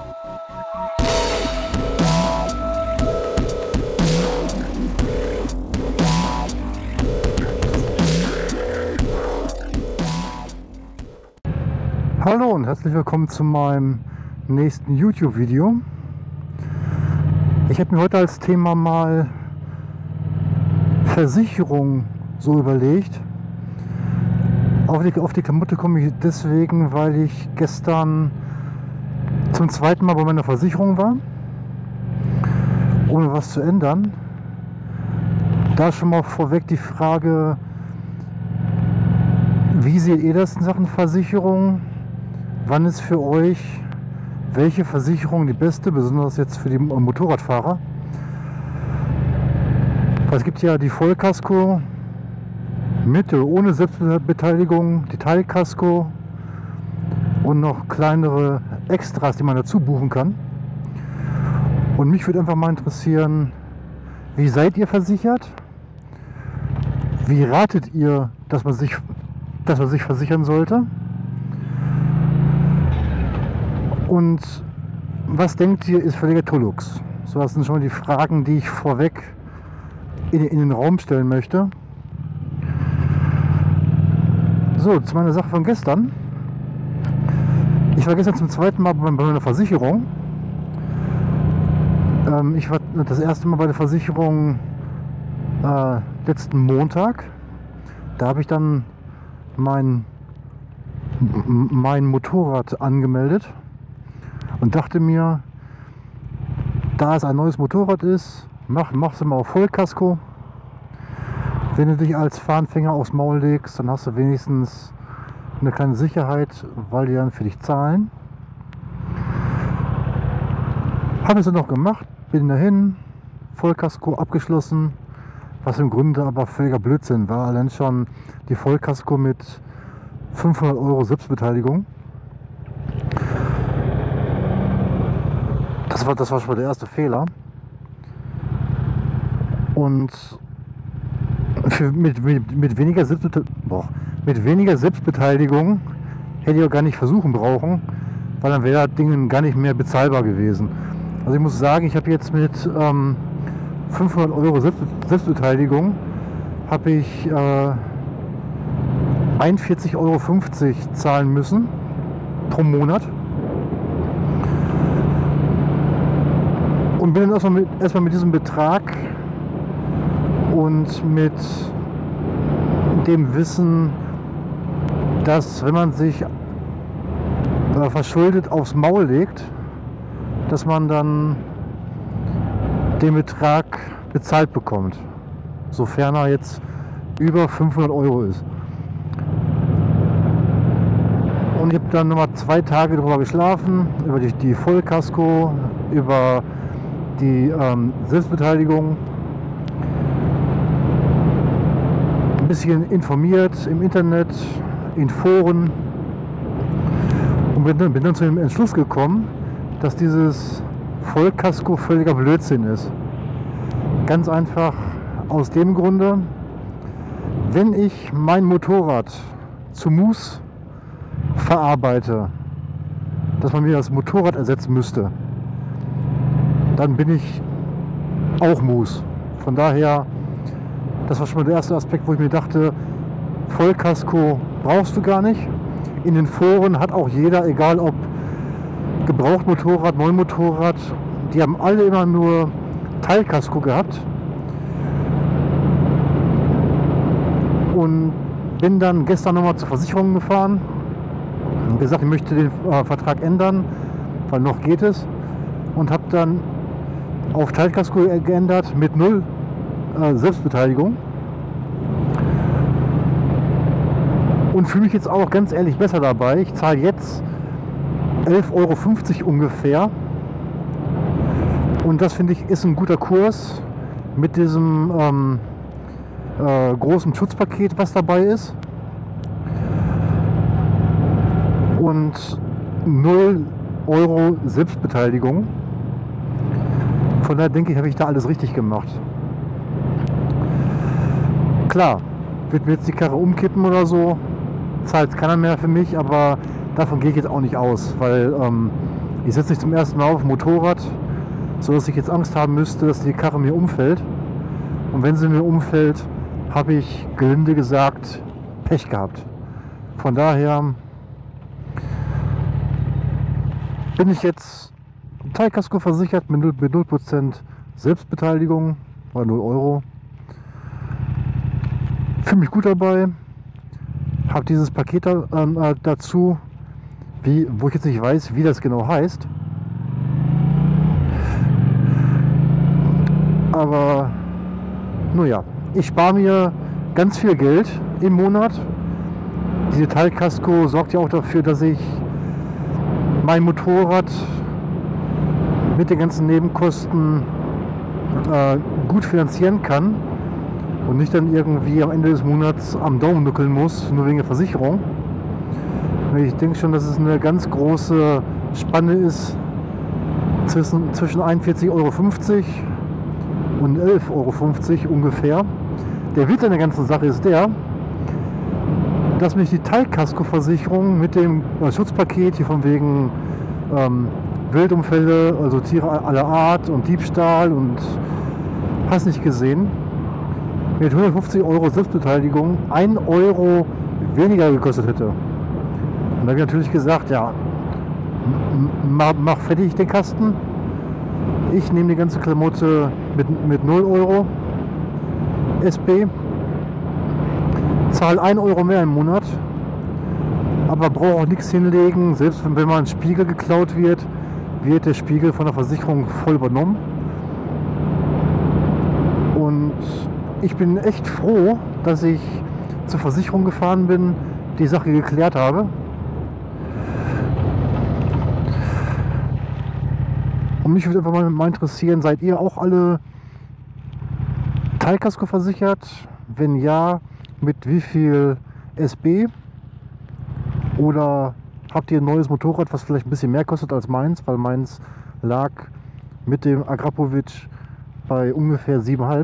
Hallo und herzlich willkommen zu meinem nächsten YouTube-Video. Ich habe mir heute als Thema mal Versicherung so überlegt. Auf die Klamotte komme ich deswegen, weil ich gestern zum zweiten Mal bei meiner Versicherung war, ohne was zu ändern. Da schon mal vorweg die Frage, wie seht ihr das in Sachen Versicherung? Wann ist für euch welche Versicherung die beste, besonders jetzt für die Motorradfahrer? Es gibt ja die Vollkasko mit oder ohne Selbstbeteiligung, die Teilkasko und noch kleinere Extras, die man dazu buchen kann. Und mich würde einfach mal interessieren, wie seid ihr versichert? Wie ratet ihr, dass man sich versichern sollte? Und was denkt ihr, ist völliger Tullux? So, das sind schon mal die Fragen, die ich vorweg in den Raum stellen möchte. So, zu meiner Sache von gestern. Ich war gestern zum zweiten Mal bei meiner Versicherung. Ich war das erste Mal bei der Versicherung letzten Montag. Da habe ich dann mein Motorrad angemeldet. Und dachte mir, da es ein neues Motorrad ist, machst du mal auf Vollkasko. Wenn du dich als Fahranfänger aufs Maul legst, dann hast du wenigstens eine kleine Sicherheit, weil die dann für dich zahlen. Habe es dann noch gemacht, bin dahin, Vollkasko abgeschlossen, was im Grunde aber völliger Blödsinn war. Allein schon die Vollkasko mit 500 € Selbstbeteiligung. Das war schon mal der erste Fehler. Und mit weniger Selbstbeteiligung hätte ich auch gar nicht versuchen brauchen, weil dann wäre das Ding gar nicht mehr bezahlbar gewesen. Also ich muss sagen, ich habe jetzt mit 500 € Selbstbeteiligung habe ich 41,50 € zahlen müssen pro Monat. Und bin dann erstmal mit diesem Betrag und mit dem Wissen, dass wenn man sich verschuldet aufs Maul legt, dass man dann den Betrag bezahlt bekommt, sofern er jetzt über 500 € ist. Und ich habe dann nochmal 2 Tage darüber geschlafen, über die Vollkasko, über die Selbstbeteiligung, ein bisschen informiert im Internet, in Foren und bin dann zu dem Entschluss gekommen, dass dieses Vollkasko völliger Blödsinn ist. Ganz einfach aus dem Grunde, wenn ich mein Motorrad zu Mus verarbeite, dass man mir das Motorrad ersetzen müsste, dann bin ich auch Mus. Von daher, das war schon mal der erste Aspekt, wo ich mir dachte, Vollkasko brauchst du gar nicht. In den Foren hat auch jeder, egal ob Gebrauchtmotorrad, Neumotorrad, die haben alle immer nur Teilkasko gehabt. Und bin dann gestern nochmal zur Versicherung gefahren und gesagt, ich möchte den Vertrag ändern, weil noch geht es. Und habe dann auf Teilkasko geändert mit 0 Selbstbeteiligung. Und fühle mich jetzt auch ganz ehrlich besser dabei. Ich zahle jetzt 11,50 € ungefähr. Und das finde ich ist ein guter Kurs mit diesem großen Schutzpaket, was dabei ist. Und 0 € Selbstbeteiligung. Von daher denke ich, habe ich da alles richtig gemacht. Klar, wird mir jetzt die Karre umkippen oder so, zahlt keiner mehr für mich, aber davon gehe ich jetzt auch nicht aus, weil Ich setze mich zum ersten Mal auf dem Motorrad, so dass ich jetzt Angst haben müsste, dass die Karre mir umfällt. Und wenn sie mir umfällt, habe ich gelinde gesagt Pech gehabt. Von daher bin ich jetzt Teilkasko versichert mit 0% Selbstbeteiligung, bei 0 Euro. Fühle mich gut dabei. Habe dieses Paket dazu, wo ich jetzt nicht weiß, wie das genau heißt. Aber nun ja, ich spare mir ganz viel Geld im Monat. Diese Teilkasko sorgt ja auch dafür, dass ich mein Motorrad mit den ganzen Nebenkosten gut finanzieren kann und nicht dann irgendwie am Ende des Monats am Daumen nuckeln muss, nur wegen der Versicherung. Ich denke schon, dass es eine ganz große Spanne ist zwischen 41,50 Euro und 11,50 Euro ungefähr. Der Witz an der ganzen Sache ist der, dass mich die Teilkaskoversicherung mit dem Schutzpaket hier von wegen Wildunfälle, also Tiere aller Art und Diebstahl und hast nicht gesehen, mit 150 Euro Selbstbeteiligung 1 Euro weniger gekostet hätte. Und da habe ich natürlich gesagt, ja, mach fertig den Kasten. Ich nehme die ganze Klamotte mit 0 Euro SB, zahle 1 Euro mehr im Monat, aber brauche auch nichts hinlegen. Selbst wenn mal ein Spiegel geklaut wird, wird der Spiegel von der Versicherung voll übernommen. Und ich bin echt froh, dass ich zur Versicherung gefahren bin, die Sache geklärt habe. Und mich würde einfach mal interessieren, seid ihr auch alle Teilkasko versichert? Wenn ja, mit wie viel SB? Oder habt ihr ein neues Motorrad, was vielleicht ein bisschen mehr kostet als meins? Weil meins lag mit dem Agrapovic bei ungefähr 7,5.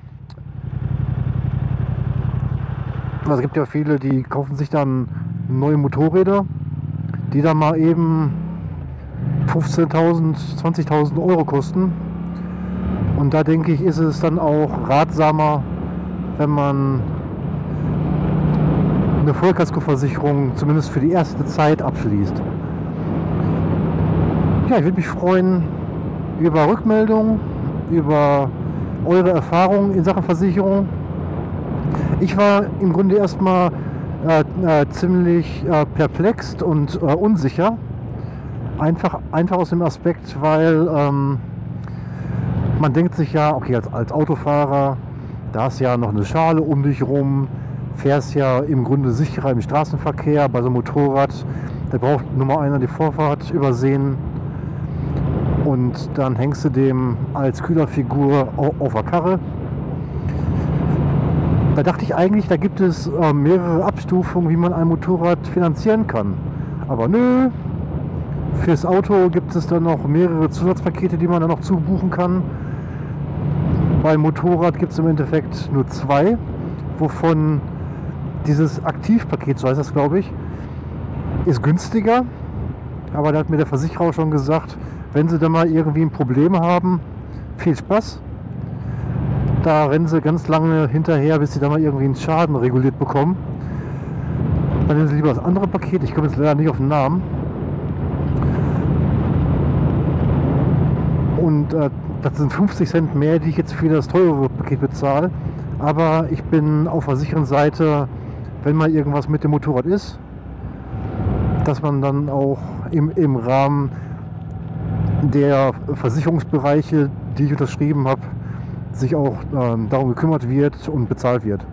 Also es gibt ja viele, die kaufen sich dann neue Motorräder, die dann mal eben 15.000, 20.000 Euro kosten. Und da denke ich, ist es dann auch ratsamer, wenn man eine Vollkaskoversicherung zumindest für die erste Zeit abschließt. Ja, ich würde mich freuen über Rückmeldungen, über eure Erfahrungen in Sachen Versicherung. Ich war im Grunde erstmal ziemlich perplex und unsicher. Einfach aus dem Aspekt, weil man denkt sich ja, okay, als Autofahrer, da ist ja noch eine Schale um dich rum, fährst ja im Grunde sicherer im Straßenverkehr. Bei so einem Motorrad, da braucht nur mal einer die Vorfahrt übersehen und dann hängst du dem als Kühlerfigur auf der Karre. Da dachte ich eigentlich, da gibt es mehrere Abstufungen, wie man ein Motorrad finanzieren kann. Aber nö, fürs Auto gibt es dann noch mehrere Zusatzpakete, die man dann noch zubuchen kann. Beim Motorrad gibt es im Endeffekt nur 2, wovon dieses Aktivpaket, so heißt das glaube ich, ist günstiger. Aber da hat mir der Versicherer auch schon gesagt, wenn Sie da mal irgendwie ein Problem haben, viel Spaß. Da rennen Sie ganz lange hinterher, bis Sie da mal irgendwie einen Schaden reguliert bekommen. Dann nehmen Sie lieber das andere Paket, ich komme jetzt leider nicht auf den Namen. Und das sind 50 Cent mehr, die ich jetzt für das teure Paket bezahle. Aber ich bin auf der sicheren Seite, wenn mal irgendwas mit dem Motorrad ist, dass man dann auch im Rahmen der Versicherungsbereiche, die ich unterschrieben habe, sich auch darum gekümmert wird und bezahlt wird.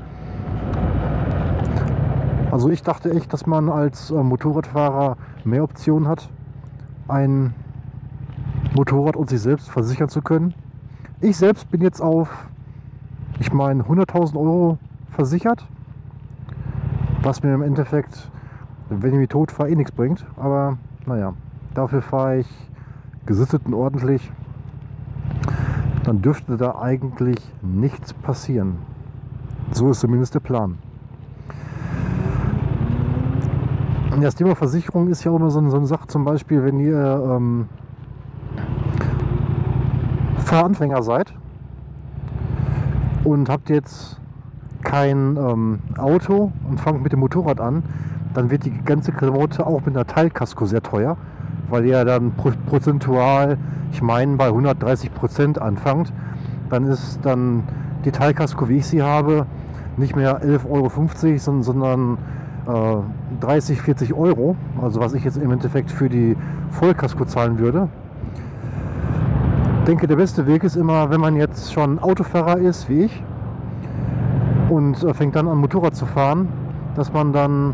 Also ich dachte echt, dass man als Motorradfahrer mehr Optionen hat, ein Motorrad und sich selbst versichern zu können. Ich selbst bin jetzt auf, ich meine, 100.000 Euro versichert, was mir im Endeffekt, wenn ich mich tot fahre, eh nichts bringt. Aber naja, dafür fahre ich gesittet und ordentlich. Dann dürfte da eigentlich nichts passieren. So ist zumindest der Plan. Das Thema Versicherung ist ja auch immer so eine Sache, zum Beispiel, wenn ihr Fahranfänger seid und habt jetzt kein Auto und fangt mit dem Motorrad an, dann wird die ganze Klamotte auch mit einer Teilkasko sehr teuer, weil ihr dann prozentual, ich meine, bei 130% anfangt. Dann ist dann die Teilkasko, wie ich sie habe, nicht mehr 11,50 €, sondern 30, 40 €. Also was ich jetzt im Endeffekt für die Vollkasko zahlen würde. Ich denke, der beste Weg ist immer, wenn man jetzt schon Autofahrer ist, wie ich, und fängt dann an Motorrad zu fahren, dass man dann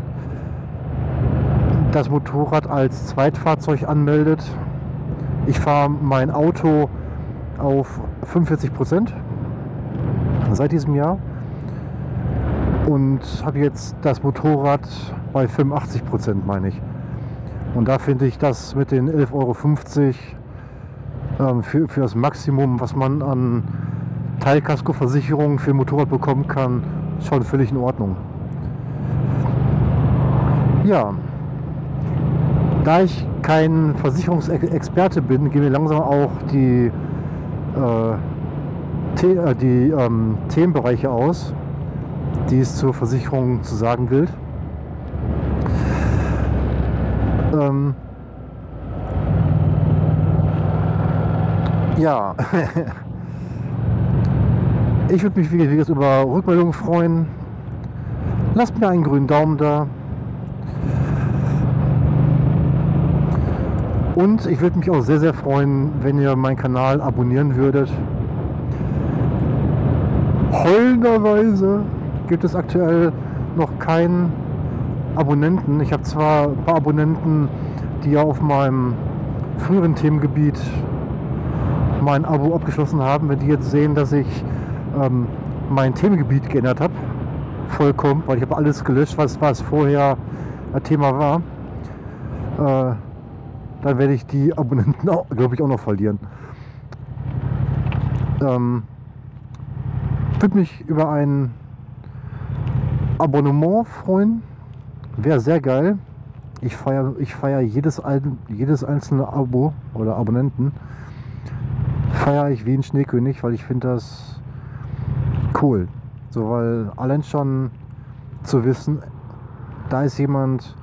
das Motorrad als Zweitfahrzeug anmeldet. Ich fahre mein Auto auf 45% seit diesem Jahr und habe jetzt das Motorrad bei 85%, meine ich. Und da finde ich das mit den 11,50 € für das Maximum, was man an Teilkaskoversicherung für ein Motorrad bekommen kann, schon völlig in Ordnung. Ja, da ich kein Versicherungsexperte bin, gehen wir langsam auch die Themenbereiche aus, die es zur Versicherung zu sagen gilt. Ja, ich würde mich wie gesagt über Rückmeldungen freuen. Lasst mir einen grünen Daumen da. Und ich würde mich auch sehr, sehr freuen, wenn ihr meinen Kanal abonnieren würdet. Heulenderweise gibt es aktuell noch keinen Abonnenten. Ich habe zwar ein paar Abonnenten, die ja auf meinem früheren Themengebiet mein Abo abgeschlossen haben. Wenn die jetzt sehen, dass ich mein Themengebiet geändert habe, vollkommen, weil ich habe alles gelöscht, was vorher ein Thema war, dann werde ich die Abonnenten, glaube ich, auch noch verlieren. Würde mich über ein Abonnement freuen. Wäre sehr geil. Ich feiere jedes einzelne Abo oder Abonnenten. Feiere ich wie ein Schneekönig, weil ich finde das cool. So, weil allein schon zu wissen, da ist jemand,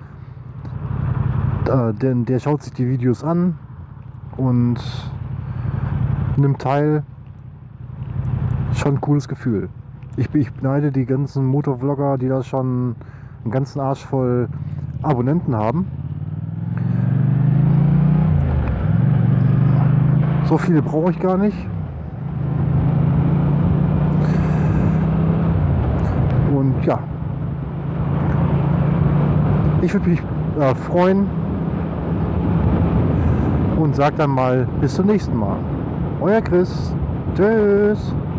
der schaut sich die Videos an und nimmt teil, schon ein cooles Gefühl. Ich beneide die ganzen Motovlogger, die da schon einen ganzen Arsch voll Abonnenten haben. So viele brauche ich gar nicht. Und ja, ich würde mich freuen und sage dann mal bis zum nächsten Mal. Euer Chris. Tschüss.